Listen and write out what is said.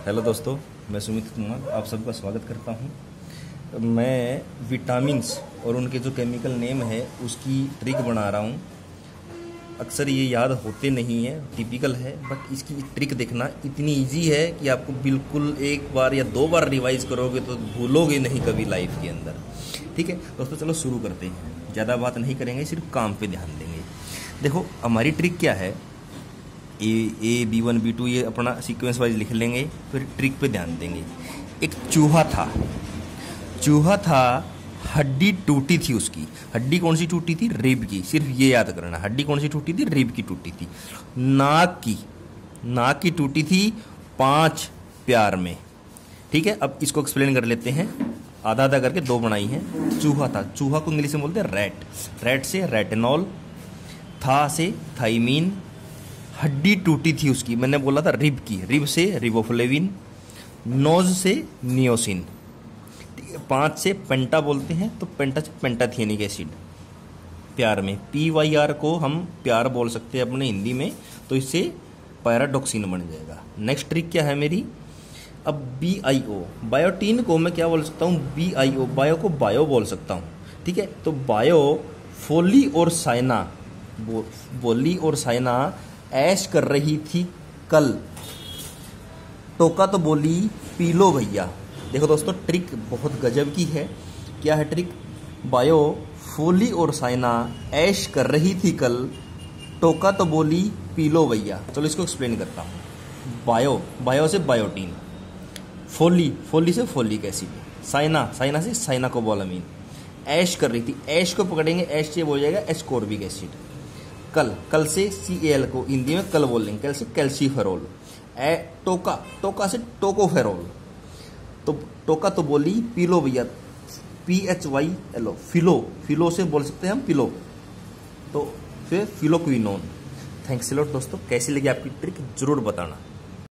Hello दोस्तों, मैं सुमित कुमार आप सबका स्वागत करता हूं। मैं विटामिन्स और उनके जो केमिकल नेम है उसकी ट्रिक बना रहा हूं। अक्सर ये याद होते नहीं है, टिपिकल है, बट इसकी ट्रिक देखना इतनी इजी है कि आपको बिल्कुल एक बार या दो बार रिवाइज करोगे तो भूलोगे नहीं कभी लाइफ के अंदर। ठीक है दोस्तों, चलो शुरू करते हैं। ज़्यादा बात नहीं करेंगे, सिर्फ काम पे ध्यान देंगे। देखो हमारी ट्रिक क्या है, ए B1 B2 ये अपना सीक्वेंस वाइज लिख लेंगे, फिर ट्रिक पे ध्यान देंगे। एक चूहा था, हड्डी टूटी थी उसकी। हड्डी कौन सी टूटी थी? रिब की। सिर्फ ये याद करना, हड्डी कौन सी टूटी थी? रिब की टूटी थी। नाक की टूटी थी 5 प्यार में। ठीक है, अब इसको एक्सप्लेन कर लेते हैं। आधा आधा करके दो बनाई हैं। चूहा था, चूहा को इंग्लिश में बोलते हैं रैट। रैट से रेटिनॉल, था से थाइमीन। हड्डी टूटी थी उसकी, मैंने बोला था रिब की, रिब से रिबोफ्लेविन। नोज से नियोसिन। 5 से पेंटा बोलते हैं, तो पेंटा से पेंटाथियनिक एसिड। प्यार में PYR को हम प्यार बोल सकते हैं अपने हिंदी में, तो इससे पैराडॉक्सिन बन जाएगा। नेक्स्ट ट्रिक क्या है मेरी? अब BIO, बायोटीन को मैं क्या बोल सकता हूँ? BIO, बायो को बायो बोल सकता हूँ। ठीक है, तो बायो फोली और साइना, बोली और साइना ऐश कर रही थी कल। टोका तो बोली पी लो भैया। देखो दोस्तों, ट्रिक बहुत गजब की है। क्या है ट्रिक? बायो फोली और साइना ऐश कर रही थी कल। टोका तो बोली पी लो भैया। चलो इसको एक्सप्लेन करता हूँ। बायो से बायोटीन, फोली से फोलिक एसिड, साइना से साइनाकोबालामीन। ऐश कर रही थी, ऐश को पकड़ेंगे, ऐश से हो जाएगा एस्कोर्बिक एसिड। कल से CAL को हिंदी में कल बोलेंगे, कल से कैल्सीफेरोल। टोका से टोकोफेरोल। तो टोका तो बोली पीलो भैया, PHYLO, फिलो से बोल सकते हैं हम पिलो, तो फिर फिलोक्विनोन। थैंक्स अ लॉट दोस्तों, कैसी लगी आपकी ट्रिक जरूर बताना।